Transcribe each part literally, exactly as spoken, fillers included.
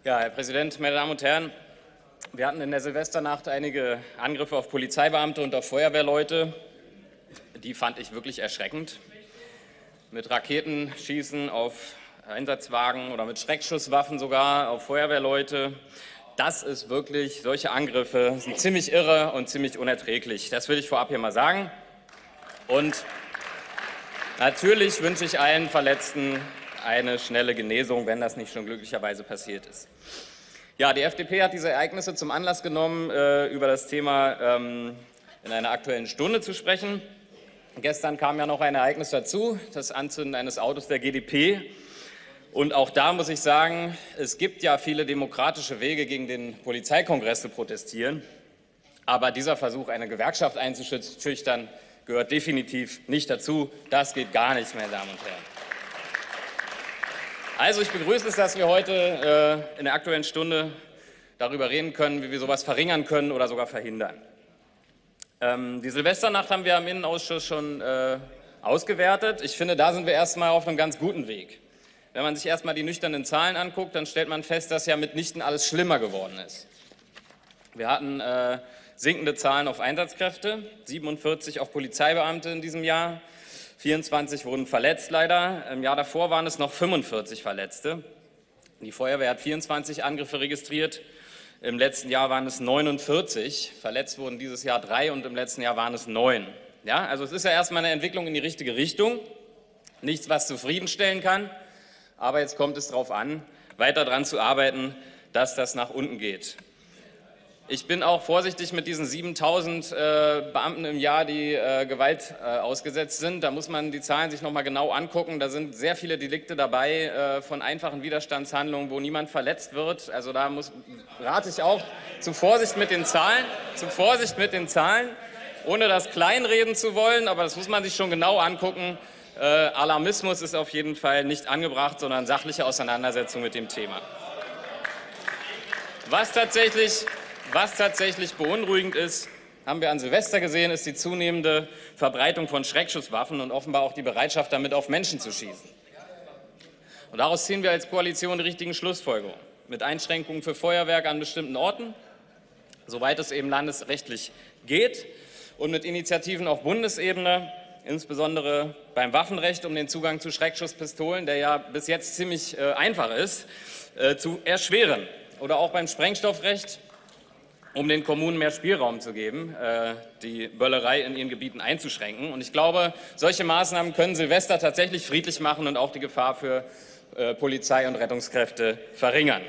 Ja, Herr Präsident, meine Damen und Herren! Wir hatten in der Silvesternacht einige Angriffe auf Polizeibeamte und auf Feuerwehrleute. Die fand ich wirklich erschreckend. Mit Raketenschießen auf Einsatzwagen oder mit Schreckschusswaffen sogar auf Feuerwehrleute. Das ist wirklich, solche Angriffe sind ziemlich irre und ziemlich unerträglich. Das will ich vorab hier mal sagen. Und natürlich wünsche ich allen Verletzten eine schnelle Genesung, wenn das nicht schon glücklicherweise passiert ist. Ja, die F D P hat diese Ereignisse zum Anlass genommen, äh, über das Thema ähm, in einer Aktuellen Stunde zu sprechen. Gestern kam ja noch ein Ereignis dazu, das Anzünden eines Autos der G D P. Und auch da muss ich sagen, es gibt ja viele demokratische Wege, gegen den Polizeikongress zu protestieren. Aber dieser Versuch, eine Gewerkschaft einzuschüchtern, gehört definitiv nicht dazu. Das geht gar nicht, meine Damen und Herren. Also ich begrüße es, dass wir heute äh, in der Aktuellen Stunde darüber reden können, wie wir sowas verringern können oder sogar verhindern. Ähm, die Silvesternacht haben wir im Innenausschuss schon äh, ausgewertet. Ich finde, da sind wir erstmal auf einem ganz guten Weg. Wenn man sich erstmal die nüchternen Zahlen anguckt, dann stellt man fest, dass ja mitnichten alles schlimmer geworden ist. Wir hatten äh, sinkende Zahlen auf Einsatzkräfte, siebenundvierzig auf Polizeibeamte in diesem Jahr. vierundzwanzig wurden verletzt, leider. Im Jahr davor waren es noch fünfundvierzig Verletzte. Die Feuerwehr hat vierundzwanzig Angriffe registriert. Im letzten Jahr waren es neunundvierzig. Verletzt wurden dieses Jahr drei und im letzten Jahr waren es neun. Ja, also es ist ja erstmal eine Entwicklung in die richtige Richtung. Nichts, was zufriedenstellen kann. Aber jetzt kommt es darauf an, weiter daran zu arbeiten, dass das nach unten geht. Ich bin auch vorsichtig mit diesen siebentausend äh, Beamten im Jahr, die äh, Gewalt äh, ausgesetzt sind. Da muss man die Zahlen sich noch mal genau angucken. Da sind sehr viele Delikte dabei äh, von einfachen Widerstandshandlungen, wo niemand verletzt wird. Also da muss, rate ich auch zu Vorsicht mit den Zahlen, zu Vorsicht mit den Zahlen, ohne das kleinreden zu wollen. Aber das muss man sich schon genau angucken. Äh, Alarmismus ist auf jeden Fall nicht angebracht, sondern sachliche Auseinandersetzung mit dem Thema. Was tatsächlich Was tatsächlich beunruhigend ist, haben wir an Silvester gesehen, ist die zunehmende Verbreitung von Schreckschusswaffen und offenbar auch die Bereitschaft, damit auf Menschen zu schießen. Und daraus ziehen wir als Koalition die richtigen Schlussfolgerungen. Mit Einschränkungen für Feuerwerk an bestimmten Orten, soweit es eben landesrechtlich geht, und mit Initiativen auf Bundesebene, insbesondere beim Waffenrecht, um den Zugang zu Schreckschusspistolen, der ja bis jetzt ziemlich äh, einfach ist, äh, zu erschweren. Oder auch beim Sprengstoffrecht, um den Kommunen mehr Spielraum zu geben, die Böllerei in ihren Gebieten einzuschränken. Und ich glaube, solche Maßnahmen können Silvester tatsächlich friedlich machen und auch die Gefahr für Polizei und Rettungskräfte verringern.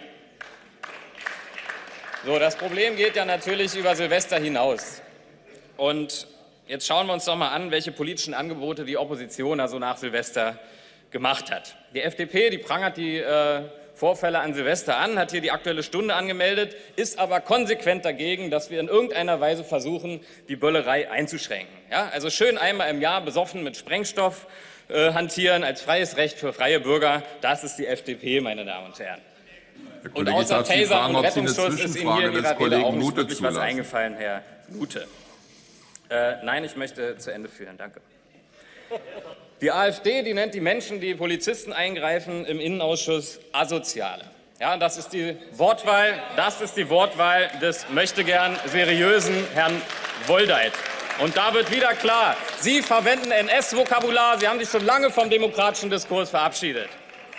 So, das Problem geht ja natürlich über Silvester hinaus. Und jetzt schauen wir uns doch mal an, welche politischen Angebote die Opposition also nach Silvester gemacht hat. Die F D P, die prangert die äh, Vorfälle an Silvester an, hat hier die Aktuelle Stunde angemeldet, ist aber konsequent dagegen, dass wir in irgendeiner Weise versuchen, die Böllerei einzuschränken. Ja, also schön einmal im Jahr besoffen mit Sprengstoff äh, hantieren als freies Recht für freie Bürger, das ist die F D P, meine Damen und Herren. Herr Und Kollege, außer ich darf Sie Taser fragen, und ob Sie eine Rettungsschutz ist Ihnen hier Zwischenfrage in des Ihrer Rede Kollegen auch nicht Lute wirklich was zulassen. eingefallen, Herr Lute. Äh, nein, ich möchte zu Ende führen, danke. Die AfD, die nennt die Menschen, die Polizisten eingreifen, im Innenausschuss Asoziale. Ja, das ist die Wortwahl, das ist die Wortwahl des möchtegern seriösen Herrn Woldeit. Und da wird wieder klar, Sie verwenden N S-Vokabular, Sie haben sich schon lange vom demokratischen Diskurs verabschiedet.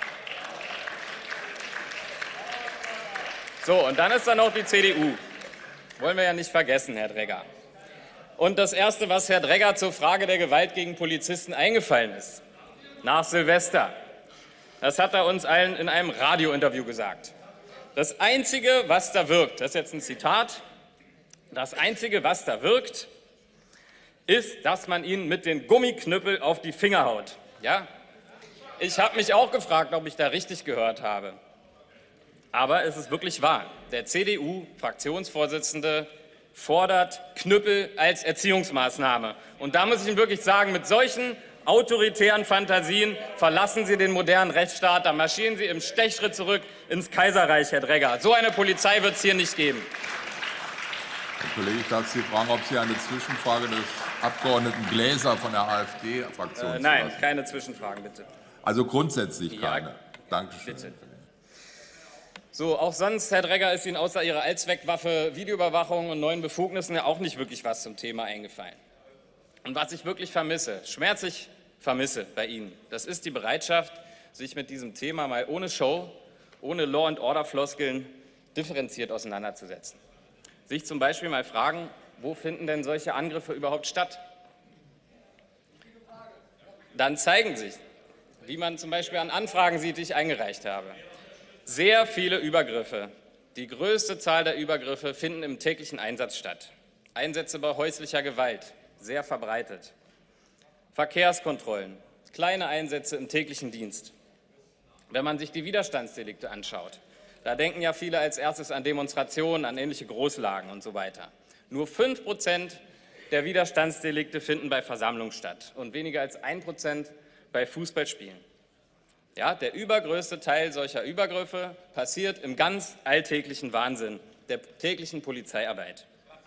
So, und dann ist da noch die C D U. Wollen wir ja nicht vergessen, Herr Dregger. Und das Erste, was Herr Dregger zur Frage der Gewalt gegen Polizisten eingefallen ist, nach Silvester, das hat er uns allen in einem Radiointerview gesagt. Das Einzige, was da wirkt, das ist jetzt ein Zitat, das Einzige, was da wirkt, ist, dass man ihnen mit den Gummiknüppel auf die Finger haut. Ja? Ich habe mich auch gefragt, ob ich da richtig gehört habe. Aber es ist wirklich wahr. Der C D U-Fraktionsvorsitzende fordert Knüppel als Erziehungsmaßnahme. Und da muss ich Ihnen wirklich sagen, mit solchen autoritären Fantasien verlassen Sie den modernen Rechtsstaat, da marschieren Sie im Stechschritt zurück ins Kaiserreich, Herr Dregger. So eine Polizei wird es hier nicht geben. Herr Kollege, ich darf Sie fragen, ob Sie eine Zwischenfrage des Abgeordneten Gläser von der AfD-Fraktion äh, Nein, keine Zwischenfragen, bitte. Also grundsätzlich keine. Ja, Dankeschön. Bitte. So, auch sonst, Herr Dregger, ist Ihnen außer Ihrer Allzweckwaffe Videoüberwachung und neuen Befugnissen ja auch nicht wirklich was zum Thema eingefallen. Und was ich wirklich vermisse, schmerzlich vermisse bei Ihnen, das ist die Bereitschaft, sich mit diesem Thema mal ohne Show, ohne Law-and-Order-Floskeln differenziert auseinanderzusetzen. Sich zum Beispiel mal fragen, wo finden denn solche Angriffe überhaupt statt? Dann zeigen sich, wie man zum Beispiel an Anfragen sieht, die ich eingereicht habe, sehr viele Übergriffe. Die größte Zahl der Übergriffe finden im täglichen Einsatz statt. Einsätze bei häuslicher Gewalt, sehr verbreitet. Verkehrskontrollen, kleine Einsätze im täglichen Dienst. Wenn man sich die Widerstandsdelikte anschaut, da denken ja viele als erstes an Demonstrationen, an ähnliche Großlagen und so weiter. Nur fünf Prozent der Widerstandsdelikte finden bei Versammlungen statt und weniger als ein Prozent bei Fußballspielen. Ja, der übergrößte Teil solcher Übergriffe passiert im ganz alltäglichen Wahnsinn der täglichen Polizeiarbeit.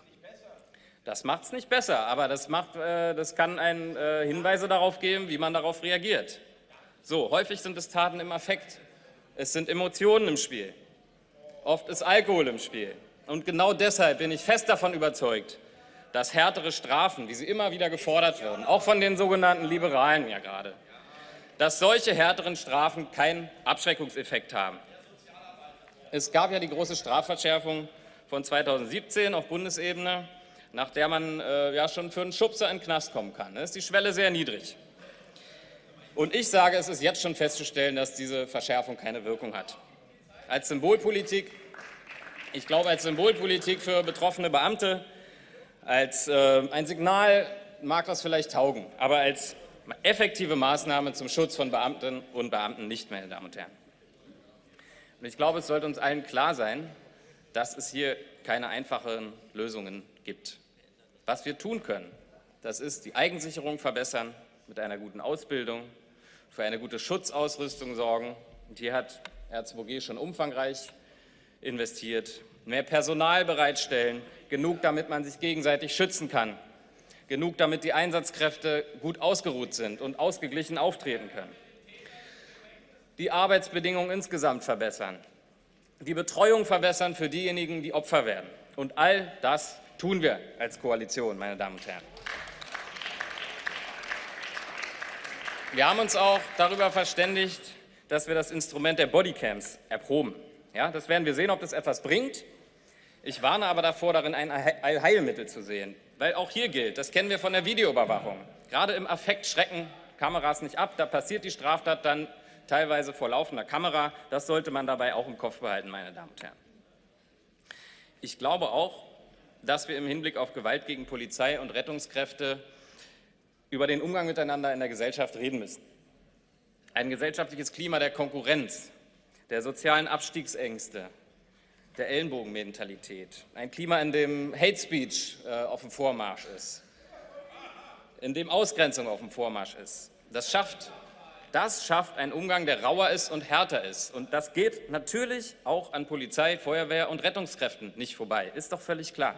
Das macht es nicht besser, aber das, macht, äh, das kann einen äh, Hinweise darauf geben, wie man darauf reagiert. So, häufig sind es Taten im Affekt. Es sind Emotionen im Spiel. Oft ist Alkohol im Spiel. Und genau deshalb bin ich fest davon überzeugt, dass härtere Strafen, wie sie immer wieder gefordert wurden, auch von den sogenannten Liberalen ja gerade, dass solche härteren Strafen keinen Abschreckungseffekt haben. Es gab ja die große Strafverschärfung von zweitausendsiebzehn auf Bundesebene, nach der man äh, ja schon für einen Schubser in den Knast kommen kann. Da ist die Schwelle sehr niedrig. Und ich sage, es ist jetzt schon festzustellen, dass diese Verschärfung keine Wirkung hat. Als Symbolpolitik, ich glaube, als Symbolpolitik für betroffene Beamte, als äh, ein Signal mag das vielleicht taugen, aber als effektive Maßnahme zum Schutz von Beamtinnen und Beamten nicht, meine Damen und Herren. Und ich glaube, es sollte uns allen klar sein, dass es hier keine einfachen Lösungen gibt. Was wir tun können, das ist die Eigensicherung verbessern, mit einer guten Ausbildung, für eine gute Schutzausrüstung sorgen. Und hier hat R zwei G schon umfangreich investiert, mehr Personal bereitstellen, genug, damit man sich gegenseitig schützen kann, genug, damit die Einsatzkräfte gut ausgeruht sind und ausgeglichen auftreten können. Die Arbeitsbedingungen insgesamt verbessern, die Betreuung verbessern für diejenigen, die Opfer werden. Und all das tun wir als Koalition, meine Damen und Herren. Wir haben uns auch darüber verständigt, dass wir das Instrument der Bodycams erproben. Ja, das werden wir sehen, ob das etwas bringt. Ich warne aber davor, darin ein Allheilmittel zu sehen. Weil auch hier gilt, das kennen wir von der Videoüberwachung. Gerade im Affekt schrecken Kameras nicht ab, da passiert die Straftat dann teilweise vor laufender Kamera. Das sollte man dabei auch im Kopf behalten, meine Damen und Herren. Ich glaube auch, dass wir im Hinblick auf Gewalt gegen Polizei und Rettungskräfte über den Umgang miteinander in der Gesellschaft reden müssen. Ein gesellschaftliches Klima der Konkurrenz, der sozialen Abstiegsängste, der Ellenbogenmentalität, ein Klima, in dem Hate Speech äh, auf dem Vormarsch ist, in dem Ausgrenzung auf dem Vormarsch ist. Das schafft, das schafft einen Umgang, der rauer ist und härter ist. Und das geht natürlich auch an Polizei, Feuerwehr und Rettungskräften nicht vorbei. Ist doch völlig klar.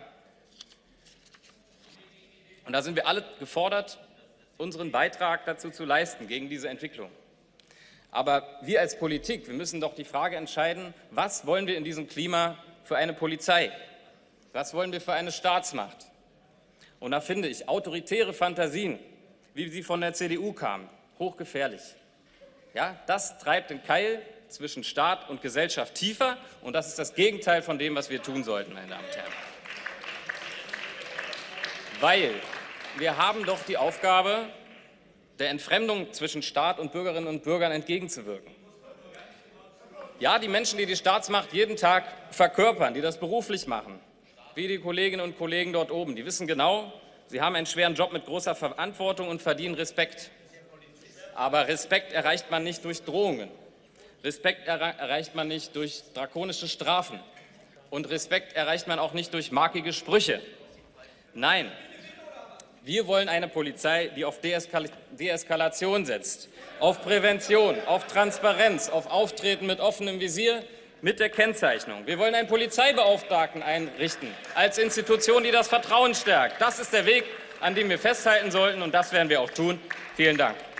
Und da sind wir alle gefordert, unseren Beitrag dazu zu leisten, gegen diese Entwicklung. Aber wir als Politik, wir müssen doch die Frage entscheiden, was wollen wir in diesem Klima für eine Polizei? Was wollen wir für eine Staatsmacht? Und da finde ich autoritäre Fantasien, wie sie von der C D U kamen, hochgefährlich. Ja, das treibt den Keil zwischen Staat und Gesellschaft tiefer und das ist das Gegenteil von dem, was wir tun sollten, meine Damen und Herren. Weil wir haben doch die Aufgabe, der Entfremdung zwischen Staat und Bürgerinnen und Bürgern entgegenzuwirken. Ja, die Menschen, die die Staatsmacht jeden Tag verkörpern, die das beruflich machen, wie die Kolleginnen und Kollegen dort oben, die wissen genau, sie haben einen schweren Job mit großer Verantwortung und verdienen Respekt. Aber Respekt erreicht man nicht durch Drohungen. Respekt erreicht man nicht durch drakonische Strafen. Und Respekt erreicht man auch nicht durch markige Sprüche. Nein. Wir wollen eine Polizei, die auf Deeskal- Deeskalation setzt, auf Prävention, auf Transparenz, auf Auftreten mit offenem Visier, mit der Kennzeichnung. Wir wollen einen Polizeibeauftragten einrichten, als Institution, die das Vertrauen stärkt. Das ist der Weg, an dem wir festhalten sollten, und das werden wir auch tun. Vielen Dank.